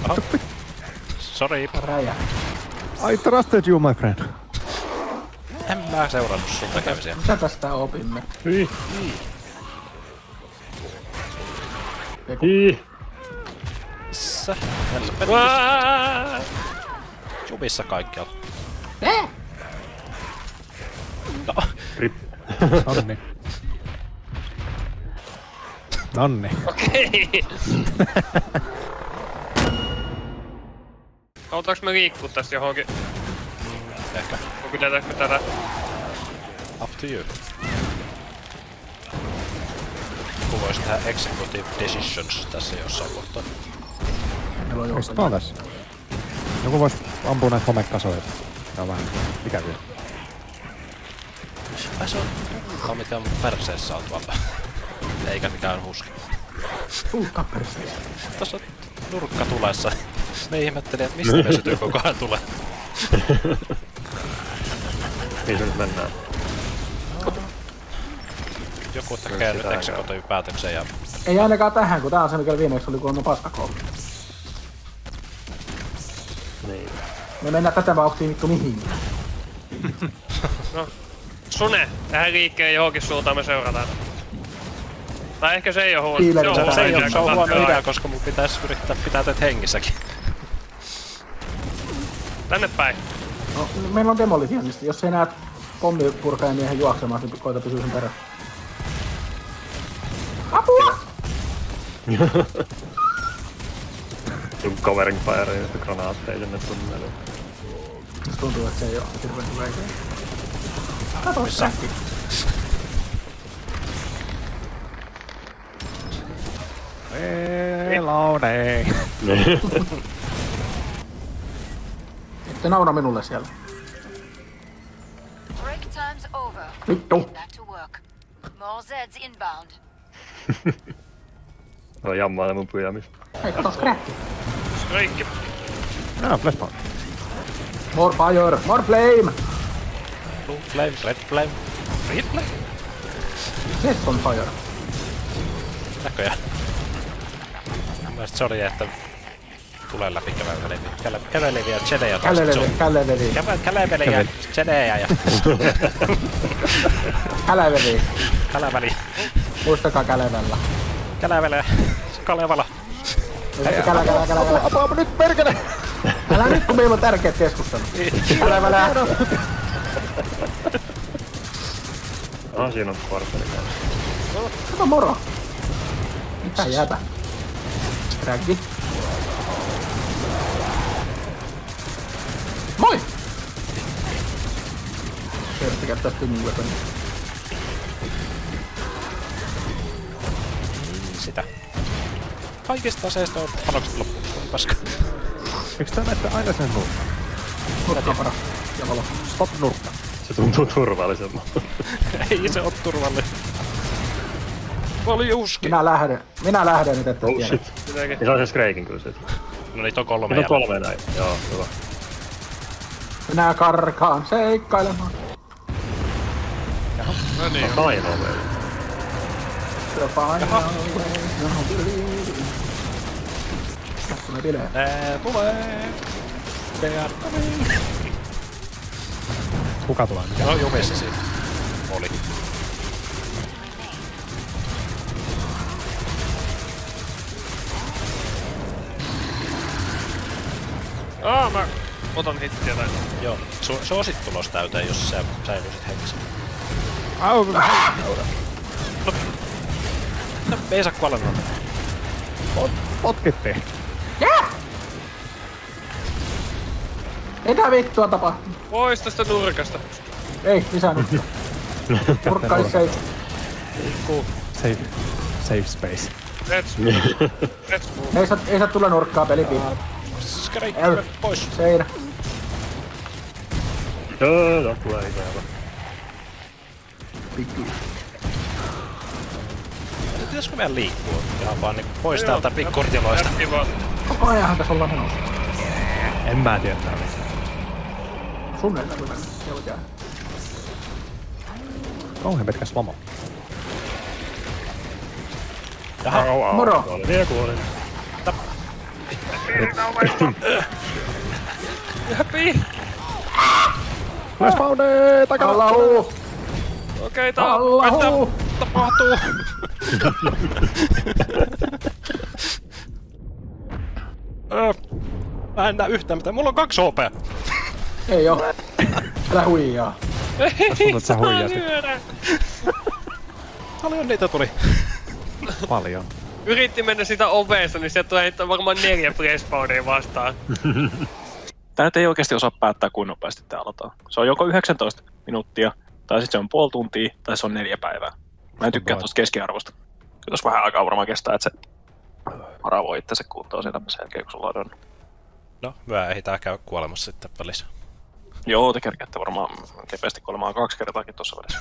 Sori. Räjä. I trusted you, my friend. En mä seurannut sun tekemisiä. Mitä tästä opimme? Hyi. Eiku. Hyi. Missä? Jumissa kaikkialla. No. Rip. Nonni. Nonni. Okei. Hautaanko me liikkuu tästä johonkin? Ehkä. Pidetäänkö tätä? Up to you. Kun vois tehdä executive decisions tässä jossain kohtaa. Mistä mä oon tässä? Joku vois ampua näitä homekasoja. Tää on vähän ikäviä. Ai se on tuhkaa mitä mun perseessä on tuolla. Eikä mikään huski. Tuhkaa perseessä. Tossa on nurkka tulessa. Me ihmettelin, että mistä vesytyy koko ajan tulee. Niin se nyt mennään. Joku tekee nyt executive päätöksen ja... Ei ainakaan tähän, kun tää on se mikä viimeksi oli kun on paskakoulu. Niin. Me mennään tätä vauhtia vittu mihinkään. No. Sune, tähän liikkeen johonkin suuntaan me seurataan. Tai ehkä se ei oo huono. Se on huono idea, koska mun pitäis yrittää pitää teet hengissäkin. Tänne päin. No, meillä on demolitionista. Jos ei näet pommipurkaajamiehen juoksemaan, niin koita pysyä sen perässä. Apua! Joku covering fire ja granaatteja sinne tunneliin. Musta tuntuu, että se ei oo hirveen hyvä idea. Kato sähki. Reloading. Ette naura minulle siellä. Break time's over. Vittu. Get back to work. More Zeds inbound. Se on jammaa mun pyjämistä. Hei, kato skräkki. Strike. Flashbang. More fire, more flame. Blue flame, red flame, green flame. Yes on fire. Näköjään. Mielestäni se oli, että tulee läpi käveleviä jedejä taas. Käveleviä jedejä ja... Käläveli. Käläväli. Muistakaa kälevällä. Kälävelä. Kalevala. Kälä. Apua nyt perkele! Älä nyt kun meillä on tärkeät keskustelut. Kälevällä. Siinä on kvarteli kanssa. Kato moro. Mitä jäätä? Raggi. Moi! Kertti käyttää stinging weapon. Sitä. Kaikista aseista on panokset loppuun. Paska. Eiks tää näette aina sen nurkka? Nurkka on paras. Ja valo. Stop nurkka. Se tuntuu turvallisemmalta. Ei se oo turvallinen. Oli uski. Minä lähden nyt, että Oh shit. Mitäkin? Ja se on se Skreikin kyllä sit. No niitä on 3 Niitä on 3 näin. Joo, hyvä. Minä karkaan seikkailemaan. No niin. On ainoa meillä. Nää tulee. They are coming. Kuka tulee? Mikä? No jumissa siinä. Oli. Mä otan hittiä tai... Joo, se on sit tulos täyteen, jos sä säilyisit hengissä. Au! No, ei saa kuolla noin. Potkittiin. Mitä vittua tapahtuu? Pois tästä nurkasta. Ei, lisää nyt. Nurkka is safe. Safe space. Let's move. Ei saa tulla nurkkaa pelipiin. Skreikki, pois. Seinä. Joo, tulee ikävä. Pitäisikö meidän liikkua? Ihan vaan niinku pois täältä pikkurtiloista. Koko ajanhan tässä ollaan menossa. En mä tiedä tää mitään. Sun ei tarvitse mennä. Siellä jää. Kauhean pitkäs loma. Jaha. Moro! Vielä kuolin. Läpi! Flashpound! Takana! Allahu! Okei, Allahu! Tapahtuu! Mä en näe yhtään mitään. Mulla on 2 HP. Ei oo. Älä huijaa. Ei sä huijasit. lyödä! Paljon niitä tuli. Paljon. Yritti mennä sitä ovesta, niin sieltä tulee heittää varmaan 4 respawnia vastaan. Tää nyt ei oikeesti osaa päättää, kuinka nopeasti tää aloitetaan. Se on joko 19 minuuttia, tai sitten se on puoli tuntia, tai se on 4 päivää. Mä en tykkää tosta keskiarvosta. Kyllä tossa vähän aikaa varmaan kestää, että se haravoi itse se kuuttoo siitä sen jälkeen, kun sulla on. No, mä ehditään käydä kuolemassa sitten välissä. Joo, te kerkäätte varmaan kepeästi kuolemaan 2 kertaakin tossa välissä.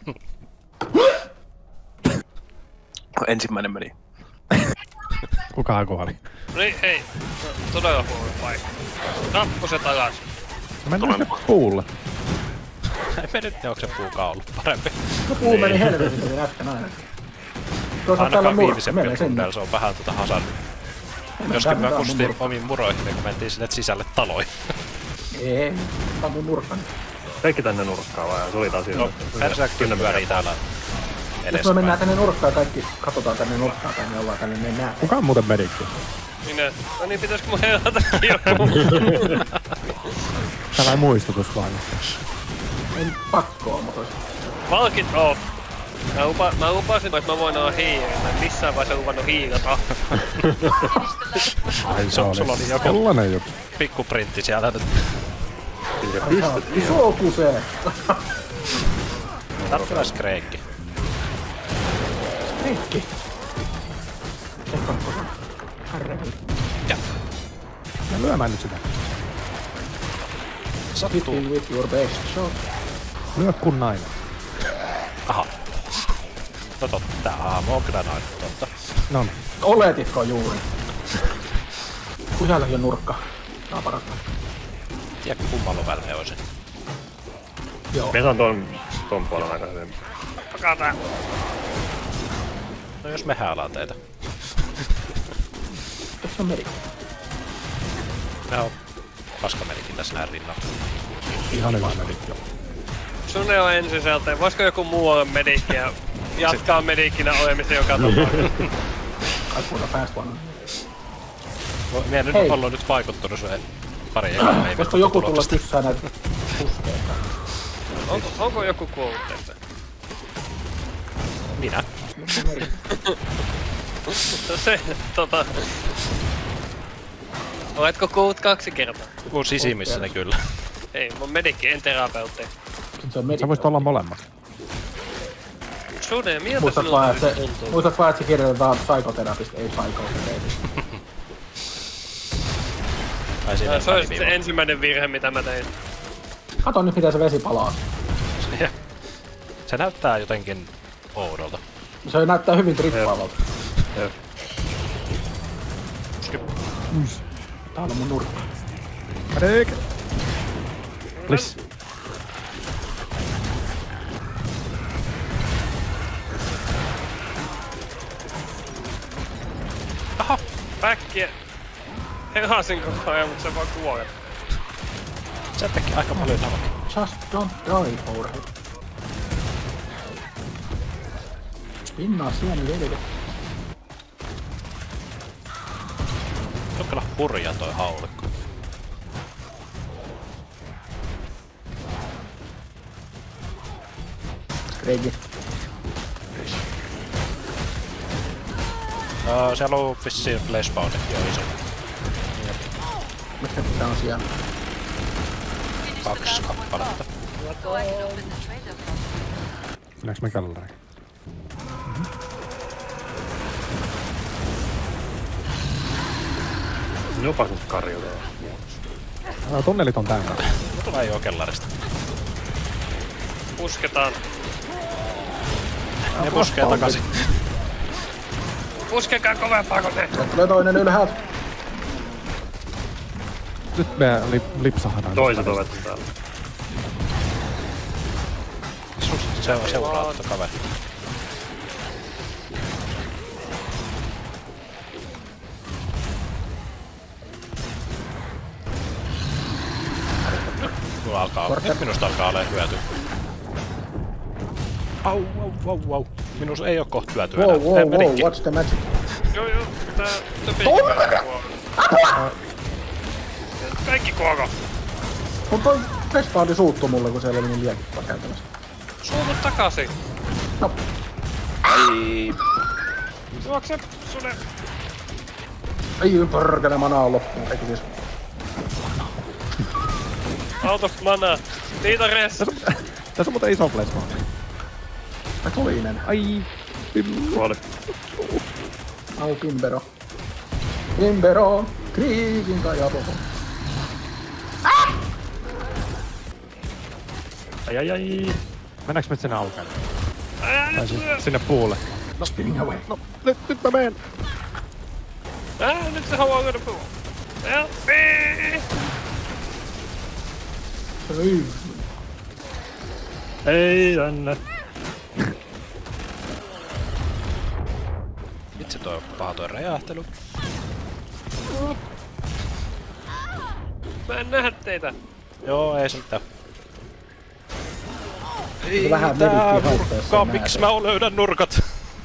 Ensimmäinen meni. Kukaan kuoli. No niin, hei. Todella huono paikka. Rappuset alas. Mennään sinne puulle. Ei me nyt ne, onko se puukaan ollut parempi. No puu meni helvetin, se äsken aina. Toisaalta täällä on Ainakaan murkka, viimeisempien menee sinne. rundella se on vähän hasannut. Joskin mä kustin omiin muroihin, kun mentiin sinne sisälle taloihin. Ei, tää on mun nurkka nyt. Kaikki tänne nurkkaan vaan, ja tulitaan siinä. No, Berserk pyörii täällä Jos me edespäin. mennään tänne nurkkaan ja kaikki katsotaan tänne nurkkaan päin, niin ollaan tänne mennään. Kuka on muuten medikki? Minä. No niin, pitäisikö mun herätäkin joku? Tällainen muistutus vain. Ei pakkoa, mutta olisi. Valkit off. Mä lupasin, että mä voin olla hiireä. Mä en missään vaiheessa luvannut hiirata. Ai se oli. Sulla oli joku Sellainen juttu. pikkuprintti siellä nyt. Kyllä pystyt. Iso kusee! Tarttulas kreikki. Heikki! Ehkä on kosaan. Harrekin. Ja lyömään nyt sitä. Sattuu. Hitting with your best shot. Lyö kun nainen. Aha. No totta, tää aamu on kyllä nainen, totta. No niin. Oletitko juuri? Kujallekin on nurkka. Tää on parasta. Tiedätkö kummalla välme olisi? Joo. Mies on ton puolen aika hyvin. Pakataan. No jos me häälään teitä. Eikö se on merikki? Nää on paskamerikin tässä näin rinnalla. Ihan hyvä medikki. Sune on ensisälteen. Voisiko joku muu olla medikki ja jatkaa medikkinä olemista joka tapauksessa? I put a fast one. Mie nyt Hei. ollaan nyt vaikuttunut se pari ekaa päivää. Voisiko joku tulla kyssää näitä puskeita? Onko joku kuollut teistä? Minä. Joku merikki. Se, Oletko kuullut 2 kertaa? Mun sisimmissäni kyllä. Ei, mun medikki, en terapeutti. Sitten se on merikki. Sä voisit olla molemmat. Sune, miltä Muistat sinulla vaan, että nyt se, tuntuu? muistat vaan, että se kirjoitetaan psykoterapista, ei psykoterapista. Tai siinä on Se olisi väliviiva. se ensimmäinen virhe, mitä mä tein. Kato nyt, miten se vesi palaa. Se näyttää jotenkin oudolta. Se näyttää hyvin trippaavalta. Jep. Täällä on mun nurkka. Medik! Please. Päkkiä. Helasin koko ajan, mutta se vaan kuolee. Se teki aika paljon tavakin. Just don't die, Forehead. Spinnaa sieni velke. Se on kyllä hurja toi haulikko. Reiki. Siellä on vissiin flashpoundetkin jo iso. Mitkä tää on siellä? 2 kappaletta. Go ahead and open the trader box. Mennäänkö me kellariin? Jopas nyt karjutaan. Tunnelit on täynnä. No tulee jo kellarista. Pusketaan. Ne puskee takaisin. Puskekaa kovempaa kuin te. Tulee toinen ylhäältä. Nyt me lipsahdaan. Toiset ovet täällä. Se on seuraattu kaveri. Nyt minusta alkaa olemaan hyöty. Au. Minus ei oo kohta hyötyä enää. Wow, what's the magic? Joo, tää töpeikin kuolla. Kaikki kuoko! Mut toi respawni suuttu mulle, kun siellä oli niin liekippa käytännössä. Suutu takaisin! No. Ai. Juokse, Sune! Ei perkele, mana on loppu. Eikö siis? Out of mana! Niitä res! Tässä on muuten iso flashbang. Ai toinen. Ai. Kuoli. Au Pimbero. Pimbero! Kriikin tai apopo. Ai. Mennäänkö me sinne aukeen? Tai Nyt siis sinne puulle? No spinning away. No, nyt mä menen. nyt se haluaa käydä puhua. Ei. Ei tänne. Vitsi toi paha toi räjähtely. Mä en nähdä teitä. Joo, ei se mitään. Ei Vähän tää medikkiä haittaa, jos nurkkaa, sen miksi näet. mä löydän nurkat?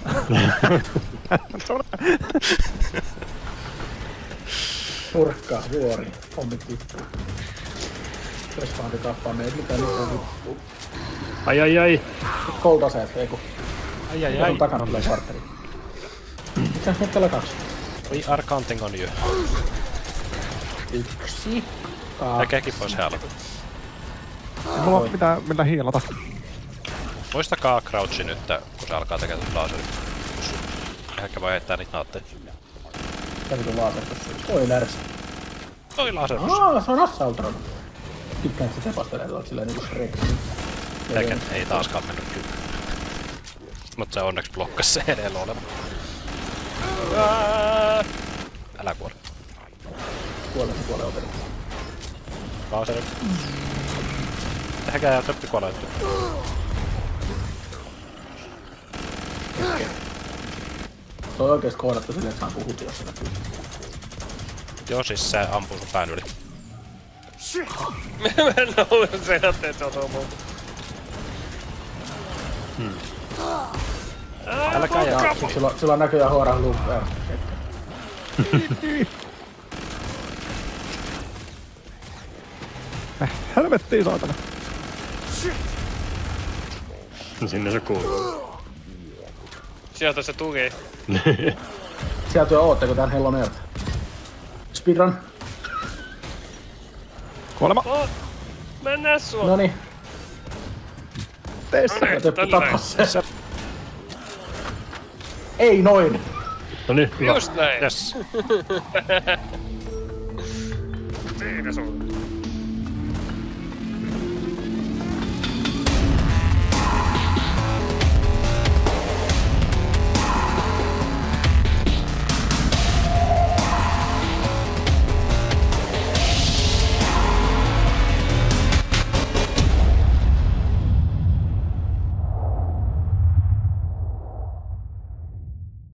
Nurkkaa, vuori. Hommit vittu. Respawni tappaa meidät. Mitä nyt on vittu? Ai. Koltaseet, eiku. Ai. On takana tulee parteri. Mitäs nyt täällä kaksi? We are counting on you. Yksi. Tekeekin pois healla. Ei mulla oo mitään millä hiilata. Muistakaa crouchi nyt, kun se alkaa tekemään laserit. Ehkä voi heittää niitä naatteja. Tää vitu laser tossa. Oi lärsä. Toi laser. Se on Assaultron. Tykkään, että se tepastelee tuolta silleen niinku Shrek. Teken ei taaskaan mennyt kyllä. Mut se onneksi blokkas se edellä oleva. Älä kuole. Kuolee operi. Laserit. Tehkää töppi kuoleettu. Se on oikeesti koodattu silleen, että saan puhutua siinä. Joo, siis se ampuu sun pään yli. Mä en ole sen, että se on tuo muuta. Älkää jää. Sillä on näköjään huoraan loop. Helvettiin saatana. Sinne se kuuluu. Sieltä se tuli. Sieltä jo ootteko tän Hellon Earth? Speedrun. Kuolema. Mä en näe sua. Noniin. Noniin, Töppi tänne näin. tapas se. Ei noin. No niin, hyvä. Just näin. Yes. Siinä sun.